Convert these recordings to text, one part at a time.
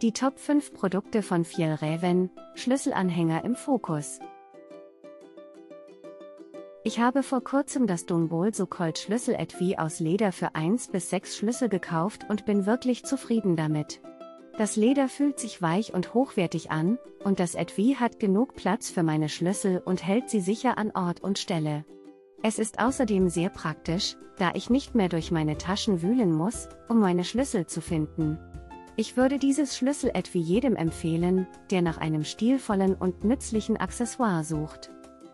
Die Top 5 Produkte von Fjällräven, Schlüsselanhänger im Fokus. Ich habe vor kurzem das Donbol Sucold Schlüsseletui aus Leder für 1 bis 6 Schlüssel gekauft und bin wirklich zufrieden damit. Das Leder fühlt sich weich und hochwertig an, und das Etui hat genug Platz für meine Schlüssel und hält sie sicher an Ort und Stelle. Es ist außerdem sehr praktisch, da ich nicht mehr durch meine Taschen wühlen muss, um meine Schlüssel zu finden. Ich würde dieses Schlüsseletui jedem empfehlen, der nach einem stilvollen und nützlichen Accessoire sucht.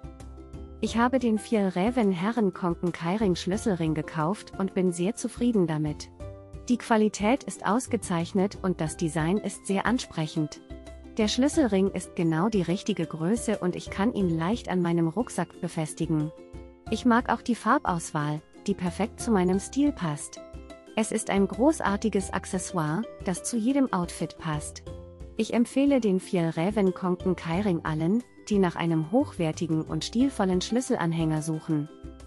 Ich habe den Fjällräven Herrenkonken Keiring Schlüsselring gekauft und bin sehr zufrieden damit. Die Qualität ist ausgezeichnet und das Design ist sehr ansprechend. Der Schlüsselring ist genau die richtige Größe und ich kann ihn leicht an meinem Rucksack befestigen. Ich mag auch die Farbauswahl, die perfekt zu meinem Stil passt. Es ist ein großartiges Accessoire, das zu jedem Outfit passt. Ich empfehle den Fjällräven Konken Keiring allen, die nach einem hochwertigen und stilvollen Schlüsselanhänger suchen.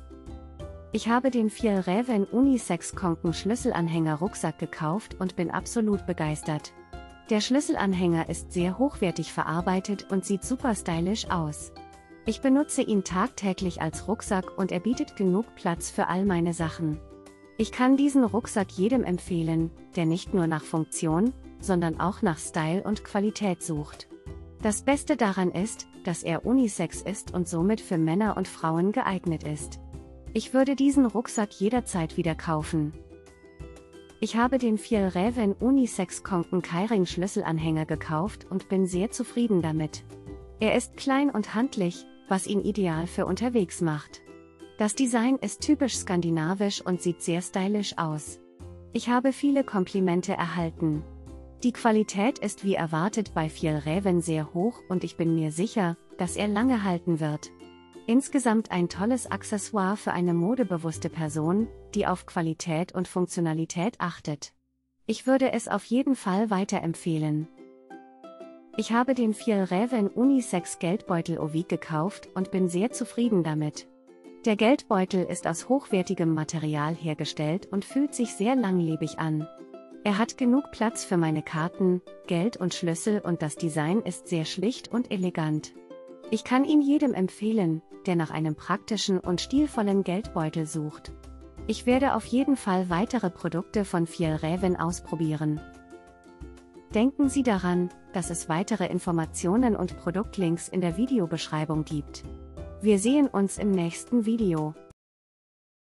Ich habe den Fjällräven Unisex Konken Schlüsselanhänger Rucksack gekauft und bin absolut begeistert. Der Schlüsselanhänger ist sehr hochwertig verarbeitet und sieht super stylisch aus. Ich benutze ihn tagtäglich als Rucksack und er bietet genug Platz für all meine Sachen. Ich kann diesen Rucksack jedem empfehlen, der nicht nur nach Funktion, sondern auch nach Style und Qualität sucht. Das Beste daran ist, dass er Unisex ist und somit für Männer und Frauen geeignet ist. Ich würde diesen Rucksack jederzeit wieder kaufen. Ich habe den Fjällräven Unisex Konken Keiring Schlüsselanhänger gekauft und bin sehr zufrieden damit. Er ist klein und handlich, was ihn ideal für unterwegs macht. Das Design ist typisch skandinavisch und sieht sehr stylisch aus. Ich habe viele Komplimente erhalten. Die Qualität ist wie erwartet bei Fjällräven sehr hoch und ich bin mir sicher, dass er lange halten wird. Insgesamt ein tolles Accessoire für eine modebewusste Person, die auf Qualität und Funktionalität achtet. Ich würde es auf jeden Fall weiterempfehlen. Ich habe den Fjällräven Unisex Geldbeutel Ovik gekauft und bin sehr zufrieden damit. Der Geldbeutel ist aus hochwertigem Material hergestellt und fühlt sich sehr langlebig an. Er hat genug Platz für meine Karten, Geld und Schlüssel und das Design ist sehr schlicht und elegant. Ich kann ihn jedem empfehlen, der nach einem praktischen und stilvollen Geldbeutel sucht. Ich werde auf jeden Fall weitere Produkte von Fjällräven ausprobieren. Denken Sie daran, dass es weitere Informationen und Produktlinks in der Videobeschreibung gibt. Wir sehen uns im nächsten Video.